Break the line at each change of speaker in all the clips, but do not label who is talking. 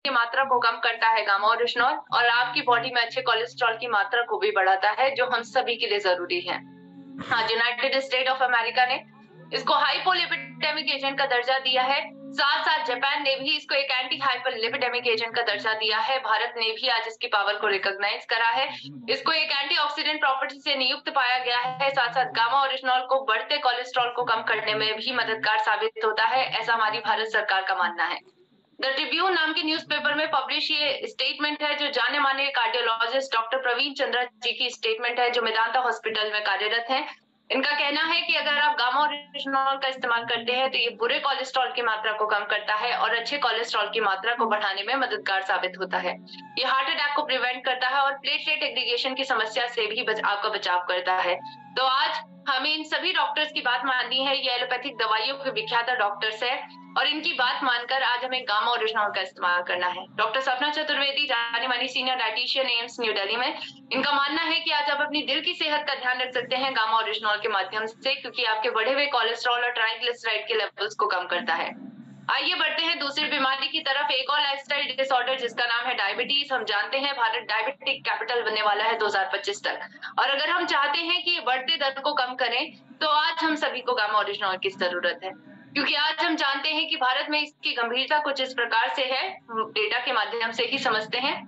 की मात्रा को कम करता है गामा ओरिजिनॉल और आपकी बॉडी में अच्छे कोलेस्ट्रॉल की मात्रा को भी बढ़ाता है, जो हम सभी के लिए जरूरी है। हाँ, यूनाइटेड स्टेट ऑफ अमेरिका ने इसको हाइपोलिपिडेमिक एजेंट का दर्जा दिया है। साथ साथ जापान ने भी इसको एक एंटी हाइपोलिपिडेमिक एजेंट का दर्जा दिया है। भारत ने भी आज इसकी पावर को रिकॉग्नाइज करा है। इसको एक एंटीऑक्सीडेंट प्रॉपर्टी से नियुक्त पाया गया है। साथ साथ गामा ओरिजिनॉल को बढ़ते कोलेस्ट्रॉल को कम करने में भी मददगार साबित होता है, ऐसा हमारी भारत सरकार का मानना है। द ट्रिब्यून नाम के न्यूज़पेपर में पब्लिश ये स्टेटमेंट है, जो जाने माने कार्डियोलॉजिस्ट डॉक्टर प्रवीण चंद्रा जी की स्टेटमेंट है, जो मेदांता हॉस्पिटल में कार्यरत है। इनका कहना है कि अगर आप गामा ओरिजिनॉल का इस्तेमाल करते हैं तो ये बुरे कोलेस्ट्रॉल की मात्रा को कम करता है और अच्छे कोलेस्ट्रॉल की मात्रा को बढ़ाने में मददगार साबित होता है। ये हार्ट अटैक को प्रिवेंट करता है और प्लेटलेट एग्रीगेशन की समस्या से भी आपका बचाव करता है। तो आज हमें इन सभी डॉक्टर्स की बात माननी है। ये एलोपैथिक दवाइयों के विख्यात डॉक्टर्स है और इनकी बात मानकर आज हमें गामा ओरिजिनॉल का इस्तेमाल करना है। डॉक्टर सपना चतुर्वेदी, जानी मानी senior dietitian AIIMS New Delhi में, इनका मानना है कि आज आप अपनी दिल की सेहत का ध्यान रख सकते हैं गामा ओरिजिनॉल के माध्यम से, क्योंकि आपके बढ़े हुए कोलेस्ट्रॉल और ट्राइग्लिसराइड के लेवल्स को कम करता है। आइए बढ़ते हैं दूसरी बीमारी की तरफ, एक और लाइफस्टाइल डिसऑर्डर जिसका नाम है डायबिटीज। हम जानते हैं भारत डायबिटिक कैपिटल बनने वाला है 2025 तक, और अगर हम चाहते हैं कि बढ़ते दर को कम करें तो आज हम सभी को गामा ओरिजिनॉल की जरूरत है, क्योंकि आज हम जानते हैं कि भारत में इसकी गंभीरता कुछ इस प्रकार से है, डेटा के माध्यम से ही समझते हैं।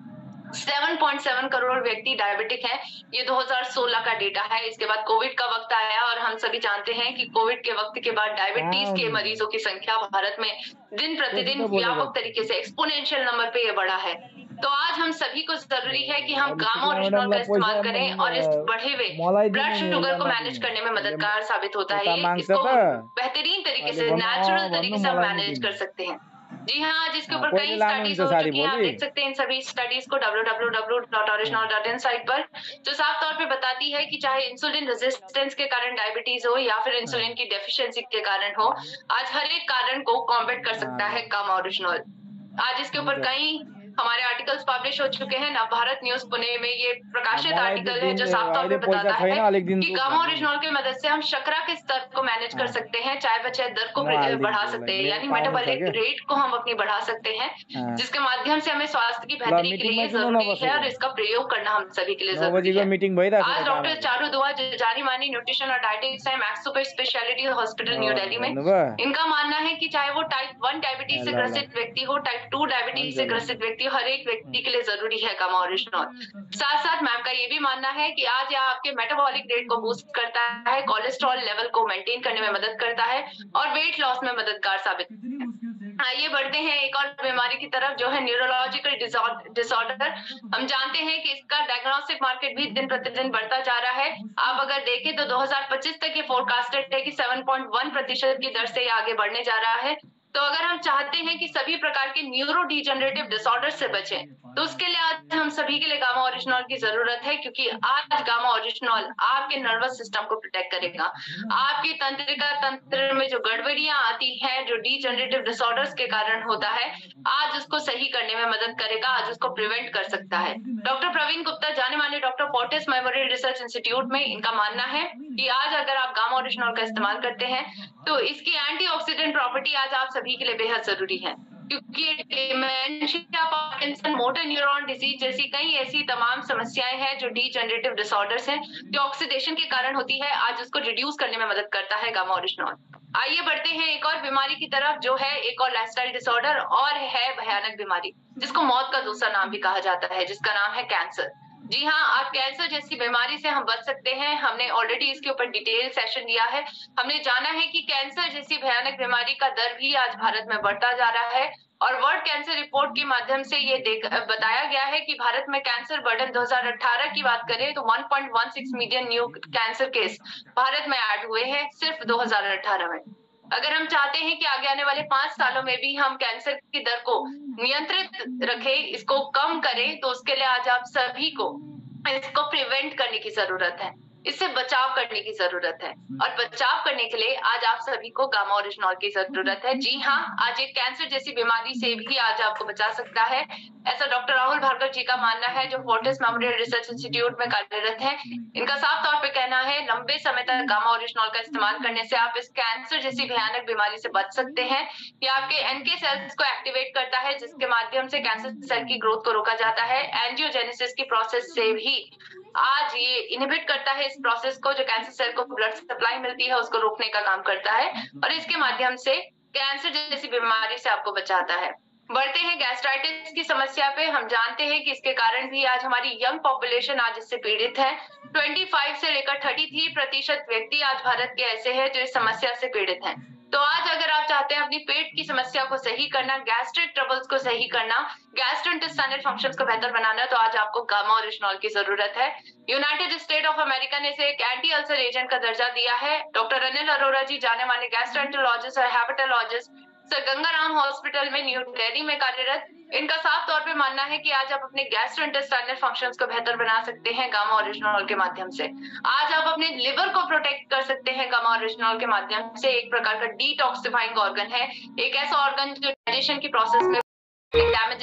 7.7 करोड़ व्यक्ति डायबिटिक हैं। ये 2016 का डेटा है। इसके बाद कोविड का वक्त आया और हम सभी जानते हैं कि कोविड के वक्त के बाद डायबिटीज के मरीजों की संख्या भारत में दिन प्रतिदिन व्यापक तरीके से एक्सपोनेंशियल नंबर पे ये बढ़ा है। तो आज हम सभी को जरूरी है कि हम गामा ओरिजिनॉल का इस्तेमाल करें और इस बढ़े हुए ब्लड शुगर को मैनेज करने में मददगार साबित होता है। इसको बेहतरीन तरीके से, नेचुरल तरीके से हम मैनेज कर सकते हैं। जी हाँ, जिसके ऊपर कई स्टडीज हो चुकी हैं। आप देख सकते हैं इन सभी स्टडीज को www.original.in साइट पर, जो साफ तौर पे बताती है कि चाहे इंसुलिन रेजिस्टेंस के कारण डायबिटीज हो या फिर इंसुलिन की डेफिशिएंसी के कारण हो, आज हर एक कारण को कॉम्बैट कर सकता है गामा ओरिजिनॉल। आज इसके ऊपर कई हमारे आर्टिकल्स पब्लिश हो चुके हैं। नवभारत न्यूज पुणे में ये प्रकाशित आर्टिकल है, जो साफ तौर पे बताता है कि गामा ओरिजिनॉल की मदद से हम शर्करा के स्तर को मैनेज कर सकते हैं, चाय बचाए दर को बढ़ा सकते हैं, यानी मेटाबॉलिक रेट को हम अपनी बढ़ा सकते हैं, जिसके माध्यम से हमें स्वास्थ्य की बेहतरी के लिए जरूरी है और इसका प्रयोग करना हम सभी के लिए जरूरी है। आज डॉक्टर चारू दुआ, जानी मानी न्यूट्रिशन और डाइटिक्स है, Max super speciality hospital New Delhi में, इनका मानना है कि चाहे वो टाइप 1 डायबिटीज से ग्रसित व्यक्ति हो, टाइप 2 डायबिटीज से ग्रसित व्यक्ति, हर एक व्यक्ति के लिए जरूरी है गामा ओरिजिनॉल। साथ साथ मैम का ये भी मानना है कि आज यह आपके मेटाबॉलिक रेट को बूस्ट करता है, कोलेस्ट्रॉल लेवल को मेंटेन करने में मदद करता है और वेट लॉस में मददगार साबित है। आइए बढ़ते हैं एक और बीमारी की तरफ, जो है न्यूरोलॉजिकल डिसऑर्डर। हम जानते हैं कि इसका डायग्नोस्टिक मार्केट भी दिन प्रतिदिन बढ़ता जा रहा है। आप अगर देखें तो 2025 तक ये फोरकास्टेड है कि 7.1% की दर से आगे बढ़ने जा रहा है। तो अगर हम चाहते हैं कि सभी प्रकार के न्यूरो डिजेनरेटिव डिसऑर्डर से बचें, तो उसके लिए आज हम सभी के लिए गामा ओरिजिनॉल की जरूरत है, क्योंकि आज गामा ओरिजिनॉल आपके नर्वस सिस्टम को प्रोटेक्ट करेगा। आपकी तंत्रिका तंत्र में जो गड़बड़ियां आती हैं, जो डिजेनरेटिव डिसऑर्डर्स के कारण होता है, आज उसको सही करने में मदद करेगा, आज उसको प्रिवेंट कर सकता है। डॉक्टर प्रवीण गुप्ता, जाने माने doctor Fortis memorial research institute में, इनका मानना है कि आज अगर आप गामा ओरिजिनॉल का इस्तेमाल करते हैं तो इसकी एंटीऑक्सीडेंट प्रॉपर्टी आज आप सभी के लिए बेहद जरूरी है, क्योंकि dementia, Parkinson, motor neuron disease जैसी कई ऐसी तमाम समस्याएं हैं जो डीजनरेटिव डिसऑर्डर्स हैं, जो ऑक्सीडेशन के कारण होती है, आज उसको रिड्यूस करने में मदद करता है गामा ओरिजिनॉल। आइए बढ़ते हैं एक और बीमारी की तरफ, जो है एक और लाइफस्टाइल डिसऑर्डर और है भयानक बीमारी, जिसको मौत का दूसरा नाम भी कहा जाता है, जिसका नाम है कैंसर। जी हाँ, आप कैंसर जैसी बीमारी से हम बच सकते हैं। हमने ऑलरेडी इसके ऊपर डिटेल सेशन दिया है। हमने जाना है कि कैंसर जैसी भयानक बीमारी का दर भी आज भारत में बढ़ता जा रहा है, और वर्ल्ड कैंसर रिपोर्ट के माध्यम से ये बताया गया है कि भारत में कैंसर बर्डन 2018 की बात करें तो 1.16 million new cancer case Bharat में ऐड हुए हैं सिर्फ 2018 में। अगर हम चाहते हैं कि आगे आने वाले 5 सालों में भी हम कैंसर की दर को नियंत्रित रखें, इसको कम करें, तो उसके लिए आज आप सभी को इसको प्रिवेंट करने की जरूरत है। इससे बचाव करने की जरूरत है और बचाव करने के लिए आज आप सभी को गामा ओरिजिनॉल की जरूरत है। जी हाँ, आज एक कैंसर जैसी बीमारी से भी आज आपको बचा सकता है, ऐसा डॉक्टर राहुल भार्गव जी का मानना है, जो फोर्टिस मेमोरियल रिसर्च इंस्टीट्यूट में कार्यरत हैं। इनका साफ तौर पे कहना है, लंबे समय तक गामा ओरिजिनॉल का इस्तेमाल करने से आप इस कैंसर जैसी भयानक बीमारी से बच सकते हैं। ये आपके एनके सेल्स को एक्टिवेट करता है, जिसके माध्यम से कैंसर सेल की ग्रोथ को रोका जाता है। एंजियोजेनेसिस की प्रोसेस से भी आज ये इनहिबिट करता है, इस प्रोसेस को, जो कैंसर सेल को ब्लड सप्लाई मिलती है उसको रोकने का काम करता है और इसके माध्यम से कैंसर जैसी बीमारी से आपको बचाता है। बढ़ते हैं गैस्ट्राइटिस की समस्या पे। हम जानते हैं कि इसके कारण भी आज हमारी यंग पॉपुलेशन आज इससे पीड़ित है। 25 से लेकर 33% व्यक्ति आज भारत के ऐसे हैं जो इस समस्या से पीड़ित हैं। तो आज अगर आप चाहते हैं अपनी पेट की समस्या को सही करना, गैस्ट्रिक ट्रबल्स को सही करना, गैस्ट्रोइंटेस्टाइनल फंक्शंस को बेहतर बनाना, तो आज आपको गामा ओरिजिनॉल की जरूरत है। यूनाइटेड स्टेट ऑफ अमेरिका ने इसे एक एंटी अल्सर एजेंट का दर्जा दिया है। डॉक्टर अनिल अरोरा जी, जाने माने गैस्ट्रोएंटेरोलॉजिस्ट और हेपेटोलॉजिस्ट, सर गंगाराम हॉस्पिटल में न्यू दिल्ली में कार्यरत, इनका साफ तौर पे मानना है कि आज आप अपने गैस्ट्रोइंटेस्टाइनल फंक्शंस को बेहतर बना सकते हैं गामा ओरिजिनॉल के माध्यम से। आज आप अपने लिवर को प्रोटेक्ट कर सकते हैं गामा ओरिजिनॉल के माध्यम से। एक प्रकार का डिटॉक्सिफाइंग ऑर्गन है, एक ऐसा ऑर्गन जो डाइजेशन की प्रोसेस में डैमेज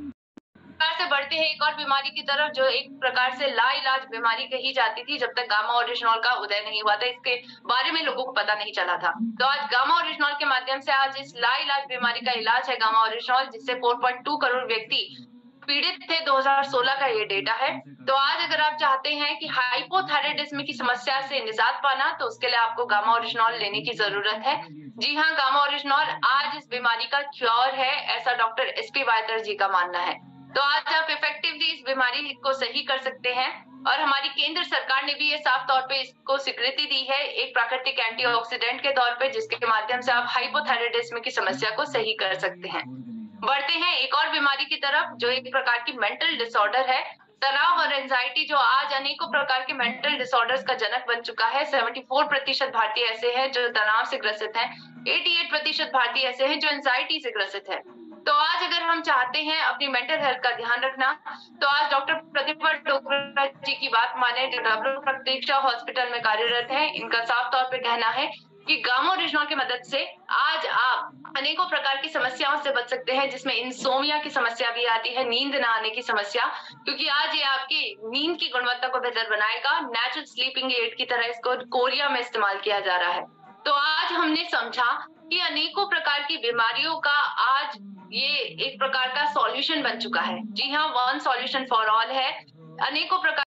से बढ़ते हैं एक और बीमारी की तरफ, जो एक प्रकार से लाइलाज बीमारी कही जाती थी जब तक गामा ओरिजिनॉल का उदय नहीं हुआ था, इसके बारे में लोगों को पता नहीं चला था। तो आज गामा ओरिजिनॉल के माध्यम से आज इस लाइलाज बीमारी का इलाज है गामा ओरिजिनॉल, जिससे 4.2 करोड़ व्यक्ति पीड़ित थे। 2016 का ये डेटा है। तो आज अगर आप चाहते हैं कि हाइपोथायराइडिज्म की समस्या से निजात पाना, तो उसके लिए आपको गामा ओरिजिनॉल लेने की जरूरत है। जी हाँ, गामा ओरिजिनॉल आज इस बीमारी का क्योर है, ऐसा डॉक्टर SP वायतर जी का मानना है। तो आज आप इफेक्टिवली इस बीमारी को सही कर सकते हैं और हमारी केंद्र सरकार ने भी ये साफ तौर पे इसको स्वीकृति दी है एक प्राकृतिक एंटीऑक्सीडेंट के तौर पे, जिसके माध्यम से आप हाइपोथायराइडिज्म की समस्या को सही कर सकते हैं। बढ़ते हैं एक और बीमारी की तरफ, जो एक प्रकार की मेंटल डिसऑर्डर है, तनाव और एंजाइटी, जो आज अनेकों प्रकार के मेंटल डिसऑर्डर्स का जनक बन चुका है। 74% भारतीय ऐसे हैं जो तनाव से ग्रसित हैं, 88% भारतीय ऐसे हैं जो एंजाइटी से ग्रसित है। तो आज अगर हम चाहते हैं अपनी मेंटल हेल्थ का ध्यान रखना, तो आज डॉक्टर प्रतिभा डोगरा जी की बात माने, जो डब्ल्यू प्रतीक्षा हॉस्पिटल में कार्यरत है। इनका साफ तौर पे कहना है कि गामा ओरिजिनॉल की मदद से आज आप अनेकों प्रकार की समस्याओं से बच सकते हैं, जिसमें इंसोमिया की समस्या भी आती है, नींद ना आने की समस्या, क्योंकि आज ये आपकी नींद की गुणवत्ता को बेहतर बनाएगा। नेचुरल स्लीपिंग एड की तरह इसको कोरिया में इस्तेमाल किया जा रहा है। तो आज हमने समझा कि अनेकों प्रकार की बीमारियों का आज ये एक प्रकार का सॉल्यूशन बन चुका है। जी हाँ, वन सॉल्यूशन फॉर ऑल है। अनेकों प्रकार